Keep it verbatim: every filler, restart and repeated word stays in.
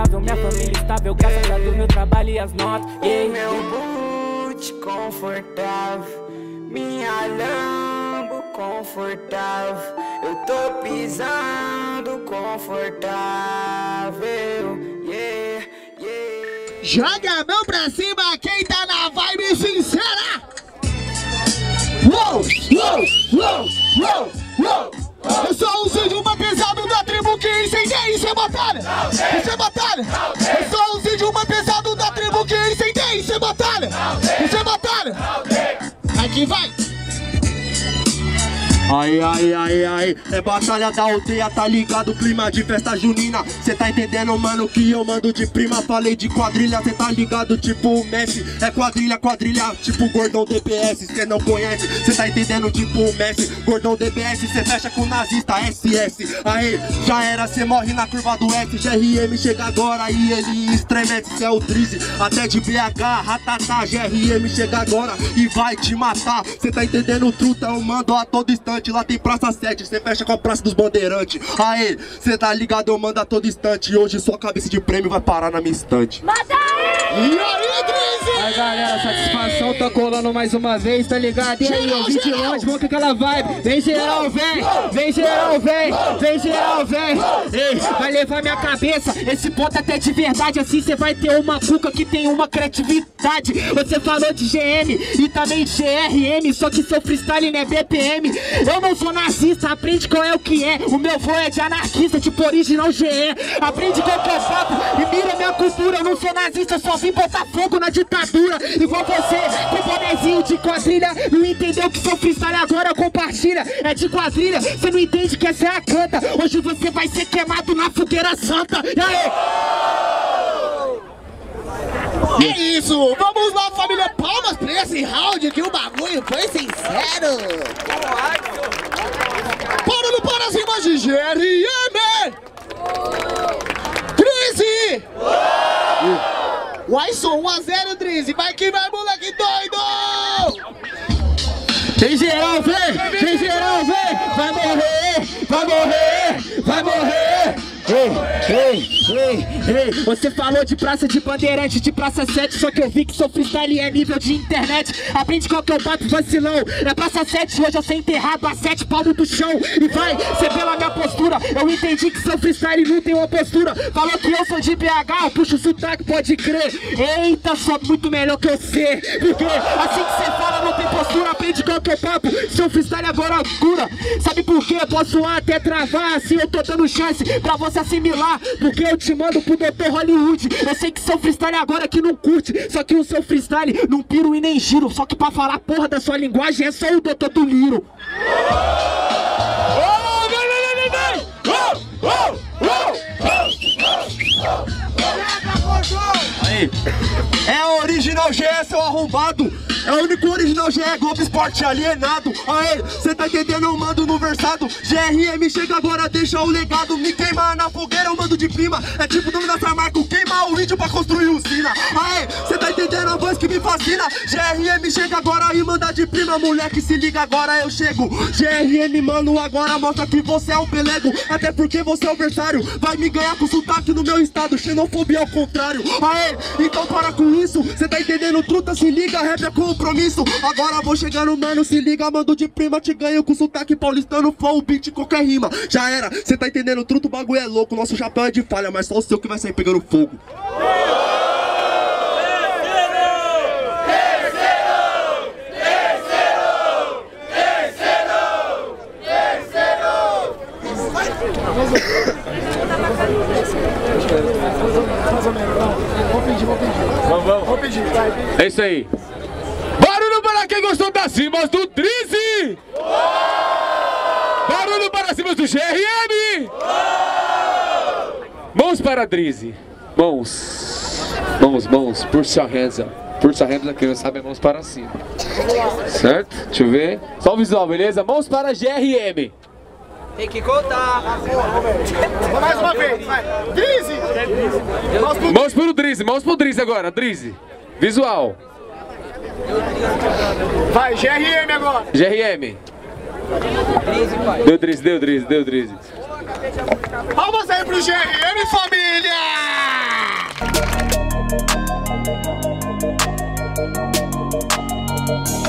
saudável, minha família estável, graças a Deus, meu trabalho e as notas. Yeah. Meu boot confortável, minha Lambo confortável, eu tô pisando confortável. Yeah, yeah. Joga a mão pra cima quem tá na vibe sincera. Uou, uou, uou, uou, uou. Eu sou o Cid, uma pesado da tribo que incendeia. Isso é batalha, isso é batalha. Eu sou o Cid, uma pesado da tribo que incendeia. Isso é batalha, isso é batalha. Aqui vai. Ai, ai, ai, ai, é batalha da aldeia, tá ligado? Clima de festa junina. Cê tá entendendo, mano, que eu mando de prima. Falei de quadrilha, cê tá ligado? Tipo o Messi. É quadrilha, quadrilha, tipo Gordão D B S. Cê não conhece, cê tá entendendo? Tipo o Messi. Gordão D B S, cê fecha com nazista, S S. Aê, já era, cê morre na curva do S. G R M chega agora e ele estremece. Cê é o Drizzy, até de B H, ratatá. G R M chega agora e vai te matar. Cê tá entendendo, truta? Eu mando a todo instante. Lá tem Praça sete, cê fecha com a Praça dos Bandeirantes. Aê, cê tá ligado, eu mando a todo instante. E hoje sua cabeça de prêmio vai parar na minha estante. Mata aí! E aí, Drizzy? Aí galera, satisfação, tá colando mais uma vez, tá ligado? E aí, eu vim de longe, vamos com aquela vibe. Vem geral, vem, vem geral, vem, vem geral, vem. Ei, vai levar minha cabeça, esse ponto até de verdade. Assim cê vai ter uma cuca que tem uma criatividade. Você falou de G M e também de G R M, só que seu freestyle não é B P M. Eu não sou nazista, aprende qual é o que é. O meu voo é de anarquista, tipo original G E. Aprende qual que é o papo e mira minha cultura. Eu não sou nazista, só vim botar fogo na ditadura. Igual você, com bonezinho de quadrilha. Não entendeu que seu freestyle agora compartilha. É de quadrilha, você não entende que essa é a canta. Hoje você vai ser queimado na fogueira santa. E aí? É isso, vamos lá, família, palmas pra esse round que o bagulho foi sincero. Parando para cima de G R M. Drizzy. Uai, sou um a zero, Drizzy, vai que vai, moleque doido. Tem geral, vem, tem geral, vem. Vai morrer, vai morrer, vai morrer. Ei, ei, ei, ei, você falou de Praça de Bandeirante, de Praça sete, só que eu vi que seu freestyle é nível de internet. Aprende qual que é o papo, vacilão. Na Praça sete, hoje eu sei enterrado a sete palmos do chão. E vai, você pela minha postura, eu entendi que seu freestyle não tem uma postura. Falou que eu sou de B H, eu puxo o sotaque, pode crer. Eita, sou muito melhor que você. Porque assim que você fala não tem postura. Aprende qual que é o papo, seu freestyle agora cura. Sabe por quê? Posso até travar, assim eu tô dando chance pra você assimilar, porque eu te mando pro doutor Hollywood. Eu sei que seu freestyle agora que não curte, só que o seu freestyle não piro e nem giro. Só que pra falar porra da sua linguagem é só o doutor do Liro. Oh, vem, vem, vem, vem! Oh, oh, oh, Aí, é original G S, seu arrombado. É o único original G E, Globo Esporte alienado. Aê, cê tá entendendo, eu mando no versado. G R M chega agora, deixa o legado. Me queima na fogueira, eu mando de prima. É tipo o nome dessa marca, queimar o índio pra construir usina. Aê, cê tá entendendo a voz que me fascina. G R M chega agora e manda de prima. Moleque, se liga agora, eu chego. G R M, mano, agora mostra que você é um pelego. Até porque você é o versário. Vai me ganhar com sotaque no meu estado. Xenofobia ao contrário. Aê, então para com isso. Cê tá entendendo, truta, se liga, rap é compromisso. Agora vou chegando, mano, se liga, mando de prima. Te ganho com sotaque paulistano, flow, beat, qualquer rima. Já era, cê tá entendendo, truta, o bagulho é louco. Nosso chapéu é de falha, mas só o seu que vai sair pegando fogo. Vamos, vamos. Vamos pedir. É isso aí. Barulho para quem gostou das rimas do Drizzy! Barulho para cima do G R M! Mãos para Drizzy. Mãos. Mãos, mãos. Push your hands up. Push your hands up, quem não sabe é mãos para cima. Certo? Deixa eu ver. Só o visual, beleza? Mãos para G R M. Tem que contar. mais uma vez, vai. Drizzy! Mãos pro Drizzy, mãos pro Drizzy agora, Drizzy. Visual. Vai, G R M agora. G R M. Deu Drizzy, deu Drizzy, deu Drizzy. Palmas aí pro G R M, família! Tchau.